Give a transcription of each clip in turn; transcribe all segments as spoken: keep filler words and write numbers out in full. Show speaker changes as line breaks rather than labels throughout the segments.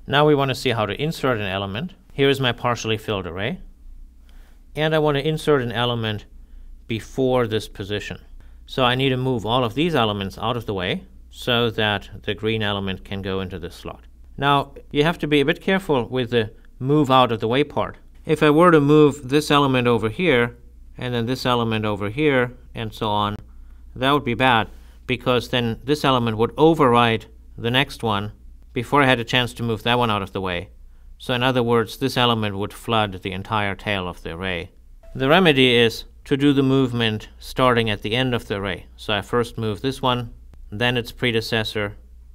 Now we want to see how to insert an element. Here is my partially filled array. And I want to insert an element before this position. So I need to move all of these elements out of the way so that the green element can go into this slot. Now, you have to be a bit careful with the move out of the way part. If I were to move this element over here, and then this element over here, and so on, that would be bad, because then this element would override the next one before I had a chance to move that one out of the way. So in other words, this element would flood the entire tail of the array. The remedy is to do the movement starting at the end of the array. So I first move this one, then its predecessor,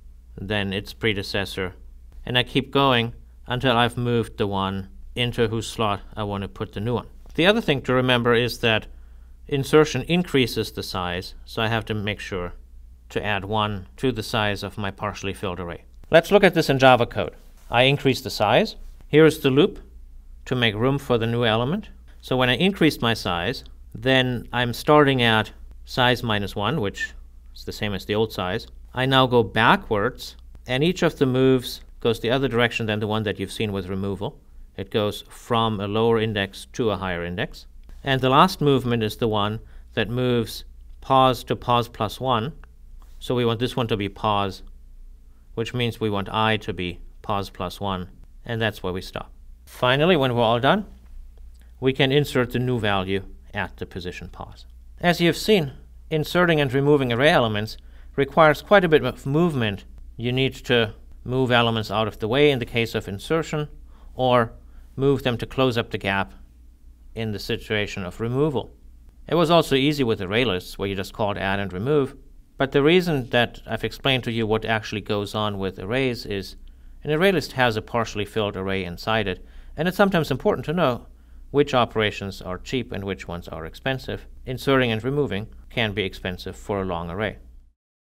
then its predecessor, and I keep going until I've moved the one into whose slot I want to put the new one. The other thing to remember is that insertion increases the size, so I have to make sure to add one to the size of my partially filled array. Let's look at this in Java code. I increase the size. Here is the loop to make room for the new element. So when I increase my size, then I'm starting at size minus one, which is the same as the old size. I now go backwards, and each of the moves goes the other direction than the one that you've seen with removal. It goes from a lower index to a higher index. And the last movement is the one that moves pause to pause plus one. So we want this one to be pause, which means we want I to be pause plus one, and that's where we stop. Finally, when we're all done, we can insert the new value at the position pause. As you've seen, inserting and removing array elements requires quite a bit of movement. You need to move elements out of the way in the case of insertion, or move them to close up the gap in the situation of removal. It was also easy with array lists, where you just called add and remove. But the reason that I've explained to you what actually goes on with arrays is an array list has a partially filled array inside it, and it's sometimes important to know which operations are cheap and which ones are expensive. Inserting and removing can be expensive for a long array.